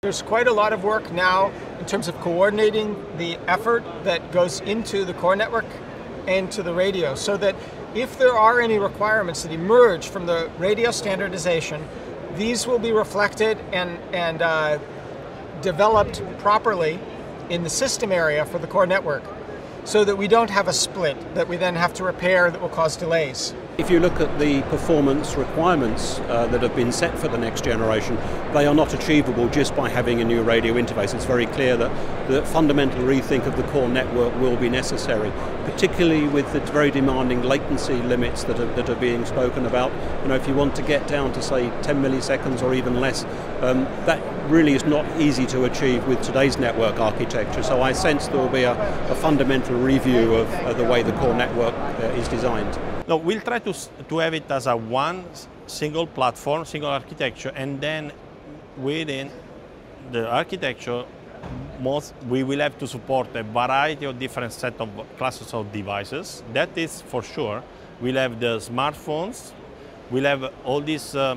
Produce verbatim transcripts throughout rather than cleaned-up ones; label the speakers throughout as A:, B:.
A: There's quite a lot of work now in terms of coordinating the effort that goes into the core network and to the radio, so that if there are any requirements that emerge from the radio standardization, these will be reflected and, and uh, developed properly in the system area for the core network, so that we don't have a split that we then have to repair that will cause delays.
B: If you look at the performance requirements uh, that have been set for the next generation, they are not achievable just by having a new radio interface. It's very clear that the fundamental rethink of the core network will be necessary, particularly with the very demanding latency limits that are, that are being spoken about. You know, if you want to get down to say ten milliseconds or even less, um, that really is not easy to achieve with today's network architecture. So I sense there will be a, a fundamental review of uh, the way the core network uh, is designed.
C: No, we'll try to, to have it as a one single platform, single architecture, and then within the architecture, most, we will have to support a variety of different set of classes of devices. That is for sure. We'll have the smartphones, we'll have all these uh,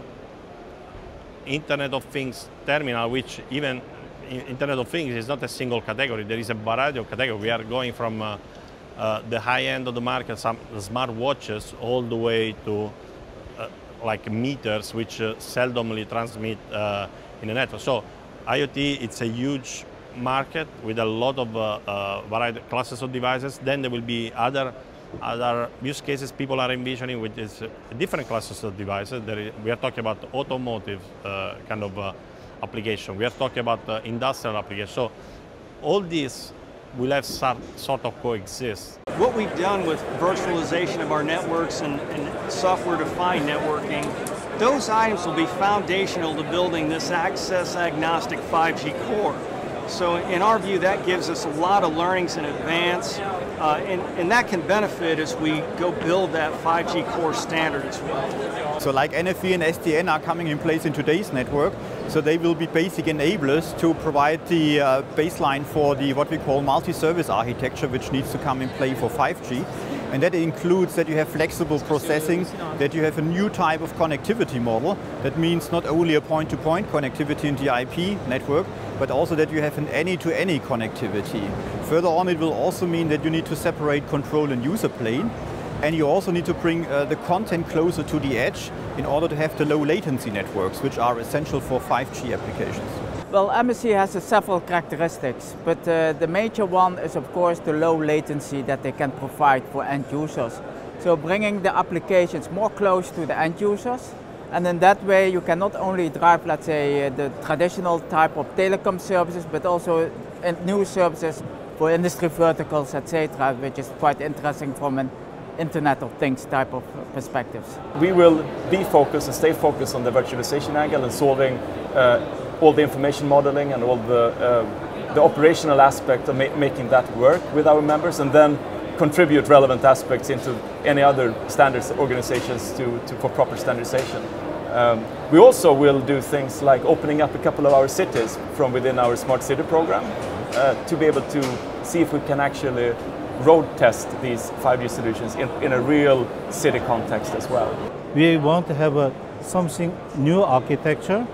C: Internet of Things terminal, which even Internet of Things is not a single category. There is a variety of categories. We are going from uh, Uh, the high end of the market, some smart watches, all the way to uh, like meters, which uh, seldomly transmit uh, in a network. So IoT, it's a huge market with a lot of uh, uh, variety classes of devices. Then there will be other other use cases people are envisioning, which is uh, different classes of devices. There is, we are talking about automotive uh, kind of uh, application. We are talking about uh, industrial application. So all these will have sort, sort of coexist.
D: What we've done with virtualization of our networks and, and software-defined networking, those items will be foundational to building this access-agnostic five G core. So in our view, that gives us a lot of learnings in advance, uh, and, and that can benefit as we go build that five G core standard as well.
E: So like N F V and S D N are coming in place in today's network, so they will be basic enablers to provide the uh, baseline for the what we call multi-service architecture, which needs to come in play for five G. And that includes that you have flexible processing, that you have a new type of connectivity model. That means not only a point-to-point connectivity in the I P network, but also that you have an any-to-any connectivity. Further on, it will also mean that you need to separate control and user plane, and you also need to bring uh, the content closer to the edge in order to have the low latency networks, which are essential for five G applications.
F: Well, M S C has uh, several characteristics, but uh, the major one is of course the low latency that they can provide for end users. So bringing the applications more close to the end users, and in that way you can not only drive, let's say, uh, the traditional type of telecom services, but also uh, new services for industry verticals, et cetera, which is quite interesting from an Internet of Things type of perspectives.
G: We will be focused and stay focused on the virtualization angle and solving uh, all the information modeling and all the, uh, the operational aspect of ma making that work with our members, and then contribute relevant aspects into any other standards organizations to, to, for proper standardization. Um, we also will do things like opening up a couple of our cities from within our Smart City program uh, to be able to see if we can actually road test these five G solutions in, in a real city context as well.
H: We want to have a, something new architecture.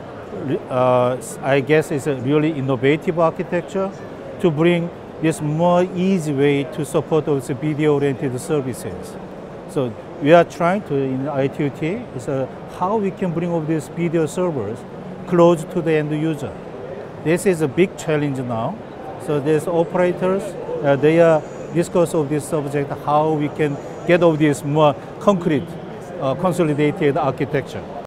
H: Uh, I guess it's a really innovative architecture to bring this more easy way to support those video-oriented services. So we are trying to, in I T U T, is uh, how we can bring all these video servers close to the end user. This is a big challenge now. So there's operators, uh, they are discuss of this subject, how we can get all this more concrete, uh, consolidated architecture.